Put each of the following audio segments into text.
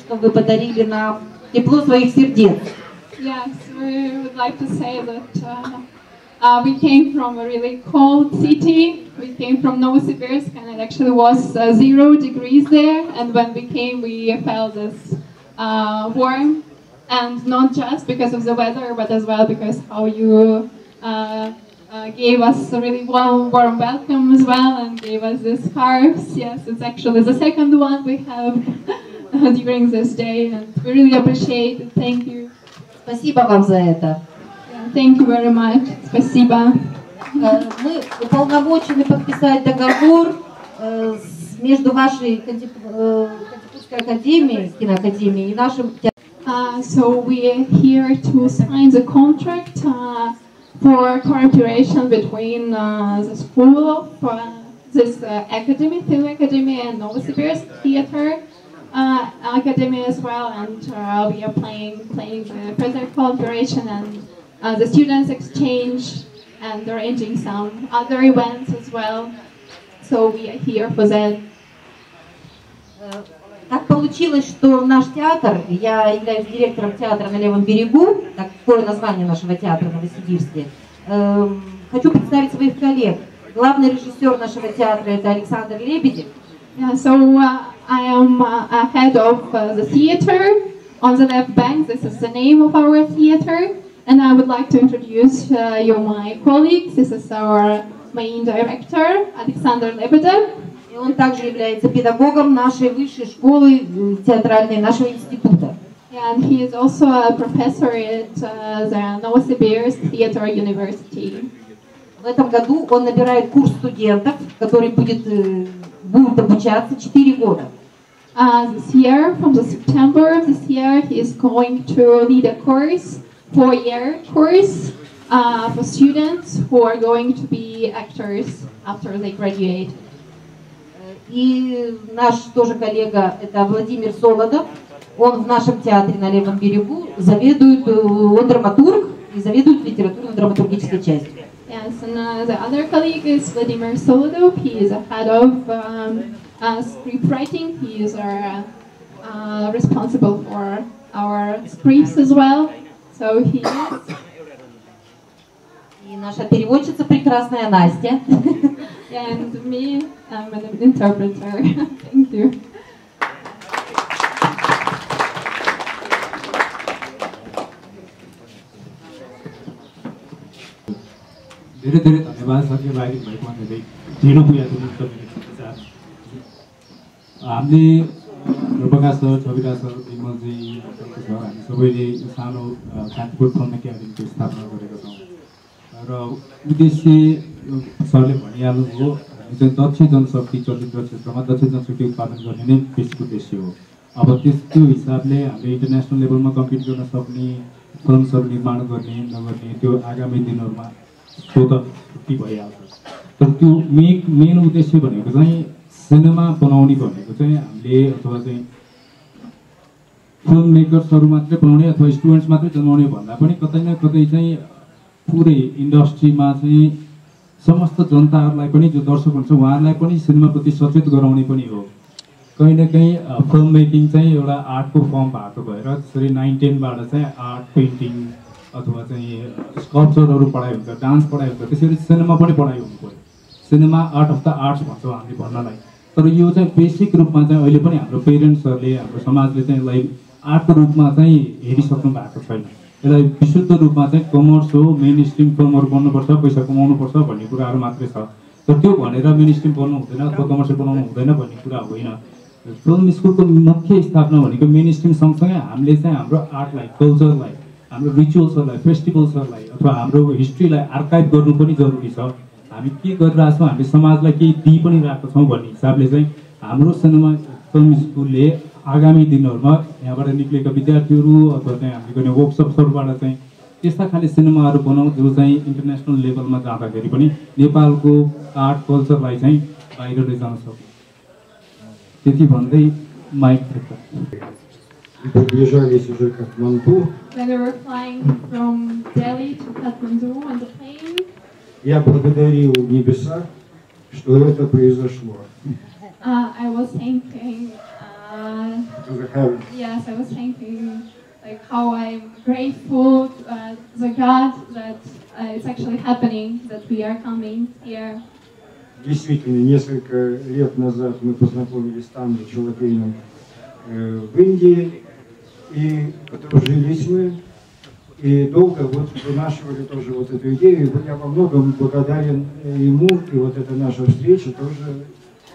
что вы подарили нам тепло своих сердец. Yes, we would like to say that we came from a really cold city. We came from Novosibirsk, and it actually was 0 degrees there. And when we came, we felt this warm, and not just because of the weather, but as well because how you gave us a really warm welcome as well, and gave us these scarves. Yes, it's actually the second one we have during this day, and we really appreciate it. Thank you. Спасибо вам за это. Yeah, thank you very much. Спасибо. Мы уполномочены подписать договор между вашей Кантипурской академией, киноакадемией, и нашим театром. So we are here to sign the contract for cooperation between the school of this academy, Film Academy, and Novosibirsk Theater Academy as well, and we are playing the further cooperation and the students exchange and arranging some other events as well. So we are here for that. Так получилось, что наш театр, я являюсь директором театра на Левом берегу, такое название нашего театра в Новосибирске. Хочу представить своих коллег. Главный режиссер нашего театра это Александр Лебедев. Yeah, so I am head of the theater on the left bank. This is the name of our theater, and I would like to introduce you my colleagues. This is our main director, Alexander Lebedev. И он также является педагогом нашей высшей школы театральной, нашего института. And he is also a professor at the Novosibirsk Theatre University. В этом году он набирает курс студентов, который будут обучаться 4 года. This year, from the September of this year, he is going to lead a course, 4-year course, for students who are going to be actors after they graduate. И наш тоже коллега, это Владимир Солодов, он в нашем театре на Левом берегу заведует, он драматург и заведует литературно-драматургической частью. Yes, and the other colleague is Vladimir Solodov. He is a head of scriptwriting. He is responsible for our scripts as well. So he is. И наша переводчица прекрасная Настя. And me, I'm an interpreter. Thank you. धेरै धेरै धन्यवाद साथीभाइ भएको भनेर ढिलो पुगेको हुन्छ हामीले प्रकाश सर छविरा सर विमलजी छ हामी सबैले सानो कान्तिपुर फिल्म एकाडेमीको स्थापना गरेका छौँ र उद्देश्य सरले भनिहाल्नुभयो हामी चाहिँ दक्ष जनशक्ति चलचित्र क्षेत्रमा दक्ष जनशक्ति उत्पादन गर्ने नै बेसिक उद्देश्य हो। अब त्यो हिसाबले हामीले इन्टरनेसनल लेभलमा कम्पिट गर्न सक्ने फिल्महरू निर्माण गर्ने नगर्ने त्यो आगामी दिनहरूमा त्यो त छुट्टी भइहाल्छ। तर त्यो मेन उद्देश्य भनेको चाहिँ सिनेमा बनाउने भनेको चाहिँ हामीले अथवा चाहिँ फिल्म मेकर्सहरू मात्रै बनाउने अथवा स्टुडेन्ट्स मात्रै जन्माउने भन्दा पनि कतै न कतै चाहिँ पुरै इन्डस्ट्रीमा चाहिँ समस्त जनताहरूलाई पनि जो दर्शक हुन्छ उहाँहरूलाई पनि सिनेमाप्रति सचेत गराउने पनि हो। कहीँ न कहीँ फिल्म मेकिङ चाहिँ एउटा आर्टको फर्म भएको भएर जसरी 9-10बाट चाहिँ आर्ट पेन्टिङ अथवा चाहिँ स्कल्पचरहरू पढाइ हुन्छ, डान्स पढाइ हुन्छ, त्यसरी सिनेमा पनि पढाइ हुनु पर्यो। Cinema art of the arts भन्छौँ हामीले भन्नलाई। तर यो चाहिँ बेसिक रूपमा चाहिँ अहिले पनि हाम्रो पेरेन्ट्सहरूले हाम्रो समाजले चाहिँ यसलाई आर्टको रूपमा चाहिँ हेरिसक्नु भएको छैन। यसलाई विशुद्ध रूपमा चाहिँ कमर्स हो, मेन स्ट्रिम फिल्महरू बन्नुपर्छ, पैसा कमाउनुपर्छ भन्ने कुराहरू मात्रै छ। तर त्यो भनेर मेन स्ट्रिम बनाउनु हुँदैन अथवा कमर्सियल बनाउनु हुँदैन भन्ने कुरा होइन। फिल्म स्कुलको मुख्य स्थापना भनेको मेन स्ट्रिम सँगसँगै हामीले चाहिँ हाम्रो आर्टलाई, कल्चरलाई, हाम्रो रिचुअल्सहरूलाई, फेस्टिभल्सहरूलाई अथवा हाम्रो हिस्ट्रीलाई आर्काइभ गर्नु पनि जरुरी छ। हामी के गरिरहेको छौँ, हामीले समाजलाई केही दिइ पनि रहेको छौँ भन्ने हिसाबले चाहिँ हाम्रो सिनेमा फिल्म स्कुलले आगामी दिनहरूमा यहाँबाट निक्लेका विद्यार्थीहरू अथवा चाहिँ हामीले गर्ने वर्कसप्सहरूबाट चाहिँ त्यस्ता खाले सिनेमाहरू बनाउँ जो चाहिँ इन्टरनेसनल लेभलमा जाँदाखेरि पनि नेपालको आर्ट कल्चरलाई चाहिँ बाहिर लैजान सक्छ। त्यति भन्दै mic Приближались уже к Катманду. When we were flying from Delhi to Kathmandu on the plane, Я благодарил небеса, что это произошло. I was thanking Yes, I was thinking like how I'm grateful to the God that it's actually happening, that we are coming here. Действительно, несколько лет назад мы познакомились там, в Чолопейном, в Индии, и подружились мы, и долго вот вынашивали тоже вот эту идею. Я во многом благодарен ему, и вот эта наша встреча тоже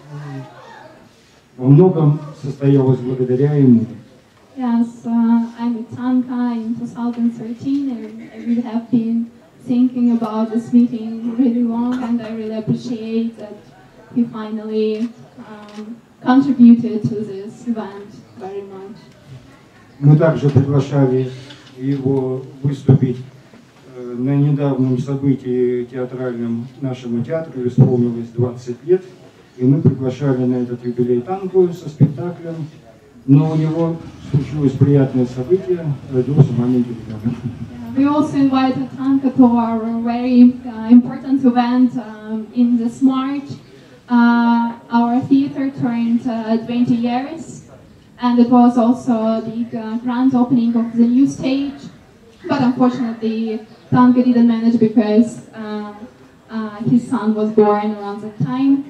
во многом состоялась благодаря ему. Yes, I met Tanka in 2013, and I really have been thinking about this meeting really long, and I really appreciate that he finally contributed to this event very much. Мы также приглашали его выступить на недавнем событии театральном нашему театру, исполнилось 20 лет, и мы приглашали на этот юбилей Танку со спектаклем, но у него случилось приятное событие, родился маленький ребенок. We also invited Tanka to our very important event in this March. Our theater turned 20 years, and it was also the grand opening of the new stage. But unfortunately, Tanka didn't manage because his son was born around that time.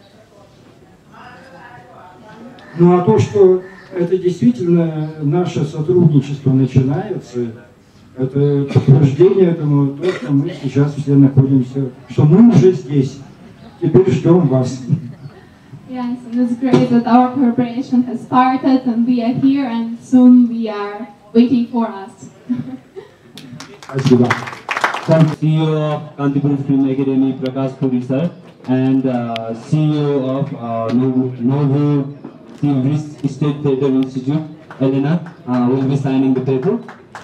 Ну а то, что это действительно наше сотрудничество начинается, это подтверждение этому, то, что мы сейчас все находимся, что мы уже здесь, теперь ждем вас. Yes, and it's great that our collaboration has started and we are here and soon we are waiting for us. Спасибо. CEO of Kantipur Film Academy, Prakash Puri sir, and CEO of Novo State Theatre Institute, Elena, will be signing the paper.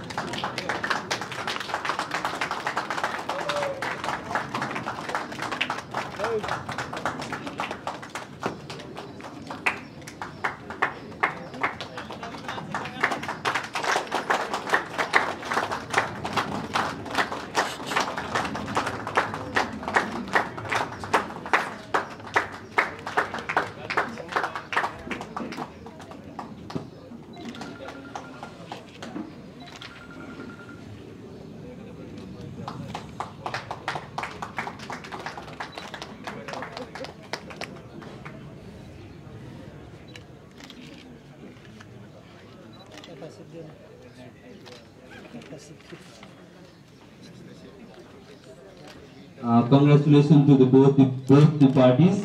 Congratulations to both the parties.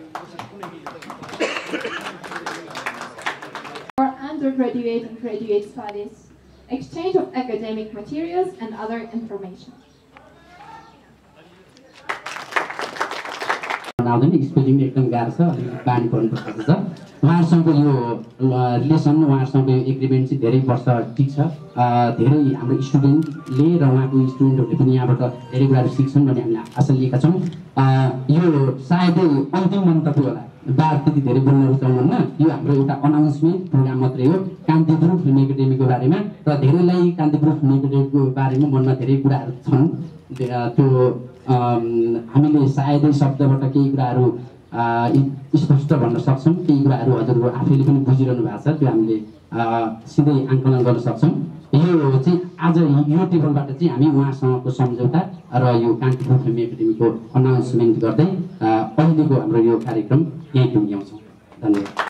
For undergraduate and graduate studies, exchange of academic materials and other information. Spelling एकदम गाह्रो छ, बानी पर्नुपर्छ छ। उहाँहरूसँगको यो relation, उहाँहरूसँगको यो agreement चाहिँ धेरै वर्ष टिक्छ। धेरै हाम्रो स्टुडेन्टले र उहाँको स्टुडेन्टहरूले पनि यहाँबाट धेरै कुराहरू सिक्छन् भन्ने हामीले आशा लिएका छौँ। यो सायदै अन्तिम मन्तव्य होला, बार त्यति धेरै बोल्न रुचाउनुहुन्न। यो हाम्रो एउटा अनाउन्समेन्ट प्रोग्राम मात्रै हो कान्तिपुर फिल्म एकाडेमीको बारेमा, र धेरैलाई कान्तिपुर फिल्म एकाडेमीको बारेमा मनमा धेरै कुराहरू छन्। त्यो हामीले सायदै शब्दबाट केही कुराहरू स्पष्ट भन्न सक्छौँ, केही कुराहरू हजुरहरू आफैले पनि बुझिरहनु भएको छ, त्यो हामीले सिधै आङ्कलन गर्न सक्छौँ। यो चाहिँ आज यो टेबलबाट चाहिँ हामी उहाँसँगको सम्झौता र यो कान्तिपुर फिल्म एकाडेमीको अनाउन्समेन्ट गर्दै अहिलेको हाम्रो यो कार्यक्रम यहीँ टुङ्ग्याउँछौँ। धन्यवाद।